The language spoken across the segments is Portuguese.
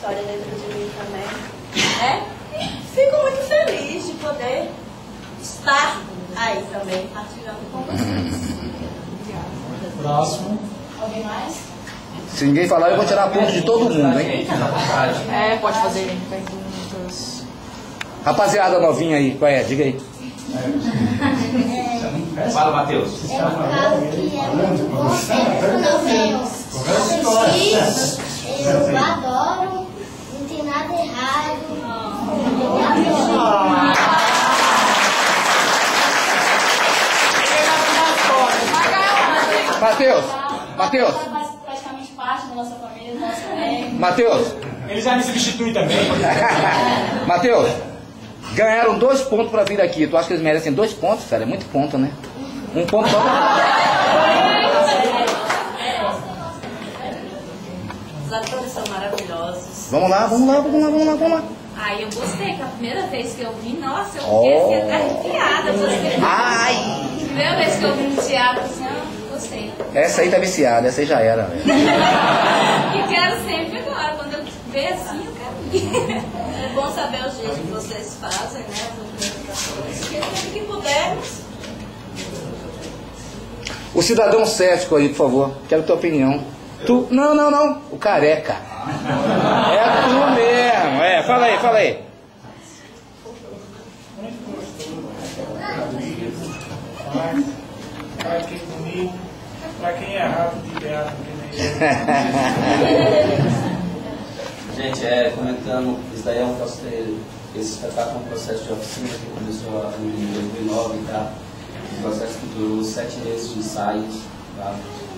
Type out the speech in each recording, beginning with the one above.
história dentro de mim também. Fico muito feliz de poder estar aí também, partilhando com vocês. Próximo. Alguém mais? Se ninguém falar, eu vou tirar ponto de todo mundo, hein? Pode fazer perguntas. Rapaziada novinha aí, qual é? Diga aí. Fala, Matheus. É um caso que é muito bom sempre quando eu venho assistir. Eu adoro, não tem nada errado. Eu adoro. Matheus. Faz praticamente parte da nossa família, do nosso elenco. Matheus. Ele já me substitui também. Matheus. Ganharam 2 pontos pra vir aqui. Tu acha que eles merecem 2 pontos, cara? É muito ponto, né? 1 ponto só. Os atores são maravilhosos. Vamos lá. Ai, eu gostei, que a primeira vez que eu vi, nossa, eu fiquei até arrepiada. Ai! Primeira vez que eu vi no teatro, assim, eu gostei. Essa aí tá viciada, essa aí já era, velho. E quero sempre agora, quando eu ver assim, eu quero ir. É bom saber o jeito que vocês fazem, né? As apresentações. Porque sempre que pudermos. O cidadão cético aí, por favor. Quero a tua opinião. Tu... Não. O careca. É tu mesmo. Fala aí. Pra quem é bonito, pra quem é rápido de teatro, Gente, comentando, isso daí é um processo, esse espetáculo é um processo de oficina que começou em 2009, tá? Um processo que durou 7 meses de ensaios, tá?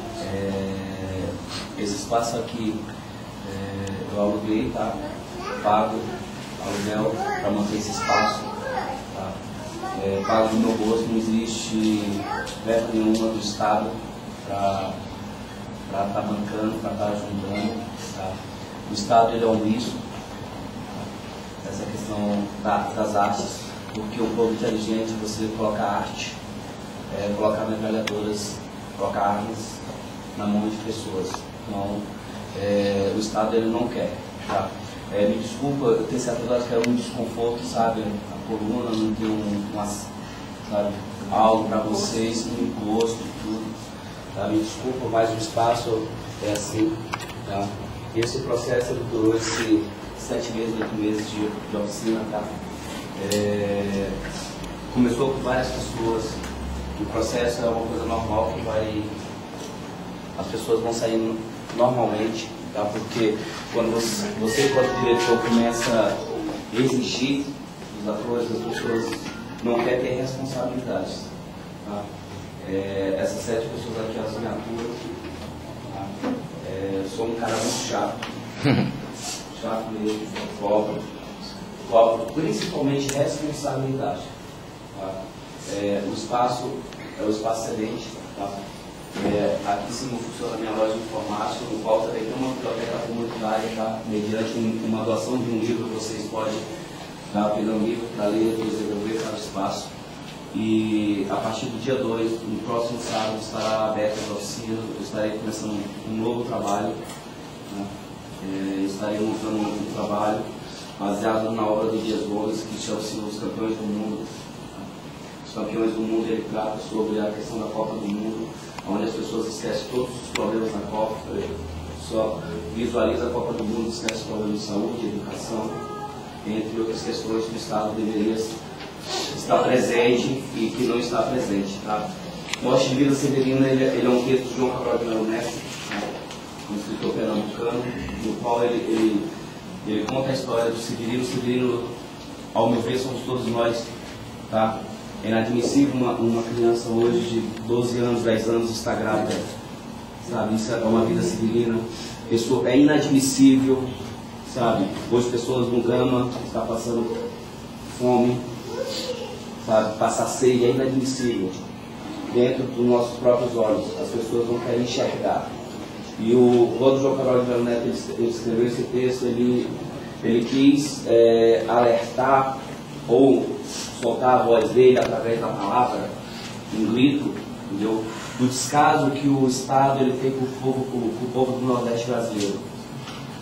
Esse espaço aqui eu aluguei, tá? Pago aluguel para manter esse espaço, tá? Pago do meu bolso, não existe verba nenhuma do Estado para estar bancando, para estar ajudando, tá? O Estado ele é omisso, tá? Essa questão das artes, porque um povo inteligente você coloca arte, colocar metralhadoras, colocar armas na mão de pessoas. Então, o Estado ele não quer, tá? Me desculpa, eu tenho certas horas que é um desconforto, sabe? A coluna não tem sabe? Algo para vocês, um encosto e tudo, tá? Me desculpa, mas o espaço é assim, tá? E esse processo ele durou 7 meses, 8 meses de oficina, tá? Começou com várias pessoas. O processo é uma coisa normal que as pessoas vão saindo normalmente, tá? Porque quando você enquanto diretor começa a exigir dos atores, as pessoas não querem ter responsabilidades, tá? Essas 7 pessoas aqui, elas me aturam, tá? Sou um cara muito chato mesmo, cobro principalmente responsabilidade, tá? O espaço é um espaço excelente, tá? Aqui sim funciona a minha loja de informática, no qual também tem uma biblioteca comunitária, tá? Mediante uma doação de um livro, vocês podem pegar um livro para ler, desenvolver cada espaço. E a partir do dia 2, no próximo sábado, estará aberta a oficina, eu estarei começando um novo trabalho, né? Estarei montando um trabalho baseado na obra do Dias Gomes, que chama-se Os Campeões do Mundo. Os Campeões do Mundo, ele trata sobre a questão da Copa do Mundo, onde as pessoas esquecem todos os problemas da Copa, só visualiza a Copa do Mundo, esquece problemas de saúde, educação, entre outras questões que o Estado deveria estar presente e que não está presente, tá? Morte de Vida Severina, ele é um texto de João Cabral de Melo Neto, um escritor pernambucano, no qual ele conta a história do Severino. Severino, ao meu ver, somos todos nós, tá? É inadmissível uma criança hoje de 12 anos, 10 anos estar grávida, sabe? Isso é uma vida severina. É inadmissível, sabe? Hoje pessoas no Gama estão passando fome, sabe? Passar sede é inadmissível. Dentro dos nossos próprios olhos, as pessoas não querem enxergar. E quando o João Cabral de Melo Neto ele escreveu esse texto, ele quis alertar ou soltar a voz dele através da palavra, um grito, entendeu? Do descaso que o Estado ele tem com o povo do Nordeste brasileiro,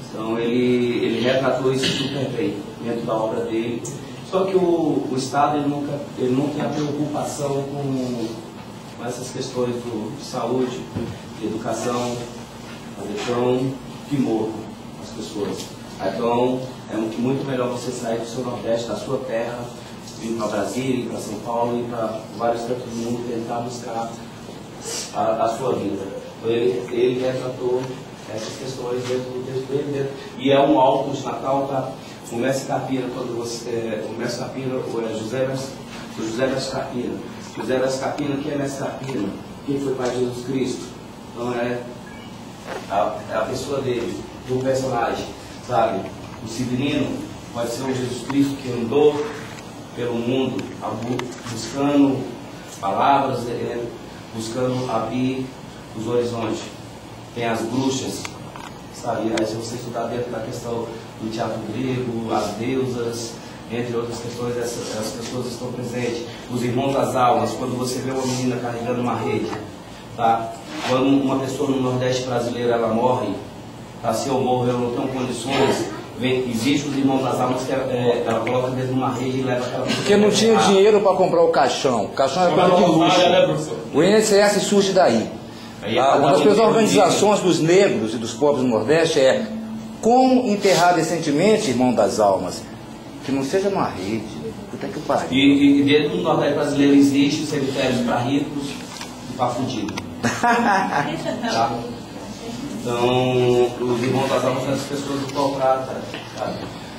Então ele retratou isso super bem dentro da obra dele. Só que o Estado ele não tem a preocupação com essas questões de saúde, de educação, então que morram as pessoas. Então é muito melhor você sair do seu Nordeste, da sua terra, vir para Brasília, ir para São Paulo, ir para vários cantos do mundo, tentar buscar a sua vida. Então ele retratou essas questões dentro do texto dele, e é um álbum de Natal para o Mestre Carpina, quando você. O Mestre Carpina, o José Mestre Carpina. José Mestre Carpina, quem é Mestre Carpina? Quem foi Pai de Jesus Cristo? Então é a pessoa dele, do personagem, sabe? O Severino pode ser o Jesus Cristo que andou pelo mundo buscando palavras, buscando abrir os horizontes. Tem as bruxas, sabe? Aí se você estudar dentro da questão do teatro grego, as deusas, entre outras questões, essas pessoas estão presentes. Os irmãos das almas, quando você vê uma menina carregando uma rede, tá? Quando uma pessoa no Nordeste brasileiro ela morre, tá? Se eu morro eu não tenho condições, existe os irmãos das almas que ela coloca dentro de uma rede e leva aquela pessoa. Porque não tinha dinheiro para comprar o caixão. O caixão é coisa de luxo. O INSS surge daí. Uma das organizações dos negros e dos pobres no Nordeste é como enterrar decentemente, irmão das almas. Que não seja uma rede. Puta que pariu. E dentro do Nordeste brasileiro existe cemitérios para ricos e para fudidos. Tá? Então, os irmãos das almas são as pessoas do qual trata, sabe?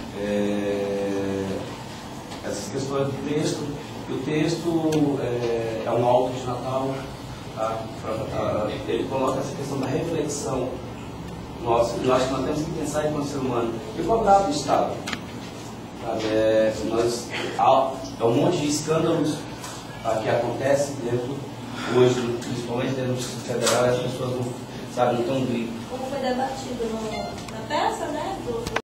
Essas questões do texto. E o texto é um álbum de Natal. Tá? Ele coloca essa questão da reflexão. Eu acho que nós temos que pensar enquanto ser humano. E qual é o Estado? É um monte de escândalos, tá, que acontece dentro, hoje, principalmente dentro do Distrito Federal, as pessoas não estão grito. Como foi debatido na peça, né?